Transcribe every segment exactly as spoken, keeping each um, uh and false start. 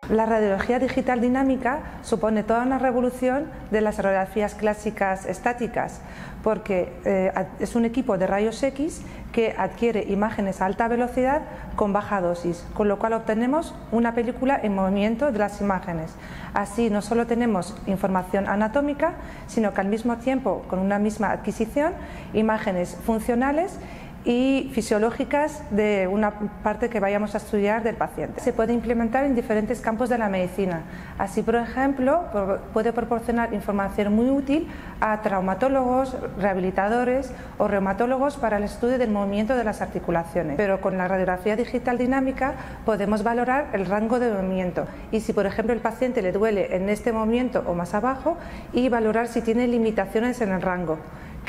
La radiología digital dinámica supone toda una revolución de las radiografías clásicas estáticas, porque eh, es un equipo de rayos X que adquiere imágenes a alta velocidad con baja dosis, con lo cual obtenemos una película en movimiento de las imágenes. Así no solo tenemos información anatómica, sino que al mismo tiempo, con una misma adquisición, imágenes funcionales y fisiológicas de una parte que vayamos a estudiar del paciente. Se puede implementar en diferentes campos de la medicina. Así, por ejemplo, puede proporcionar información muy útil a traumatólogos, rehabilitadores o reumatólogos para el estudio del movimiento de las articulaciones. Pero con la radiografía digital dinámica podemos valorar el rango de movimiento y si, por ejemplo, el paciente le duele en este movimiento o más abajo, y valorar si tiene limitaciones en el rango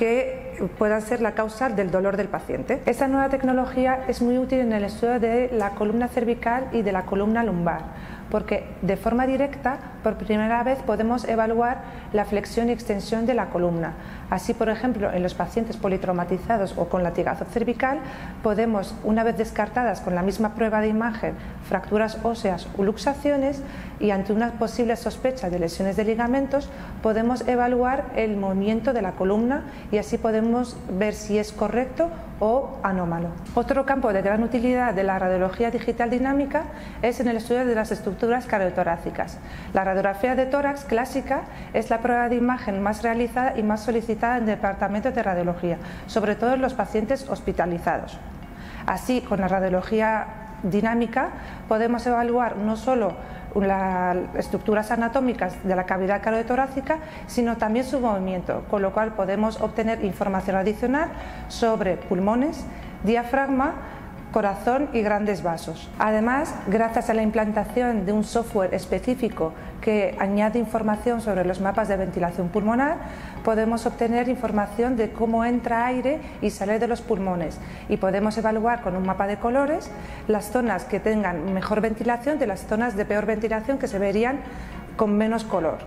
que puedan ser la causa del dolor del paciente. Esta nueva tecnología es muy útil en el estudio de la columna cervical y de la columna lumbar, porque de forma directa, por primera vez, podemos evaluar la flexión y extensión de la columna. Así, por ejemplo, en los pacientes politraumatizados o con latigazo cervical, podemos, una vez descartadas con la misma prueba de imagen fracturas óseas o luxaciones, y ante una posible sospecha de lesiones de ligamentos, podemos evaluar el movimiento de la columna y así podemos ver si es correcto o anómalo. Otro campo de gran utilidad de la radiología digital dinámica es en el estudio de las estructuras cardiotorácicas. La radiografía de tórax clásica es la prueba de imagen más realizada y más solicitada en el departamento de radiología, sobre todo en los pacientes hospitalizados. Así, con la radiología dinámica podemos evaluar no solo las estructuras anatómicas de la cavidad cardiotorácica, sino también su movimiento, con lo cual podemos obtener información adicional sobre pulmones, diafragma, corazón y grandes vasos. Además, gracias a la implantación de un software específico que añade información sobre los mapas de ventilación pulmonar, podemos obtener información de cómo entra aire y sale de los pulmones, y podemos evaluar con un mapa de colores las zonas que tengan mejor ventilación de las zonas de peor ventilación que se verían con menos color.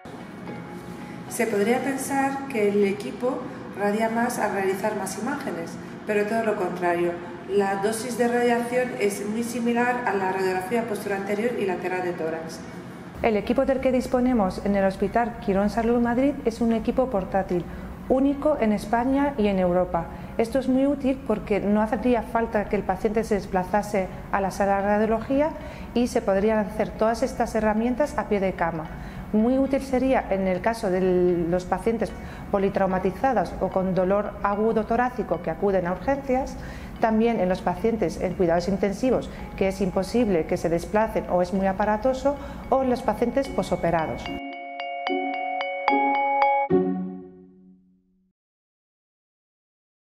Se podría pensar que el equipo radia más al realizar más imágenes, pero todo lo contrario. La dosis de radiación es muy similar a la radiografía posterior anterior y lateral de tórax. El equipo del que disponemos en el Hospital Quirón Salud Madrid es un equipo portátil, único en España y en Europa. Esto es muy útil porque no haría falta que el paciente se desplazase a la sala de radiología y se podrían hacer todas estas herramientas a pie de cama. Muy útil sería en el caso de los pacientes politraumatizados o con dolor agudo torácico que acuden a urgencias, también en los pacientes en cuidados intensivos que es imposible que se desplacen o es muy aparatoso, o en los pacientes posoperados.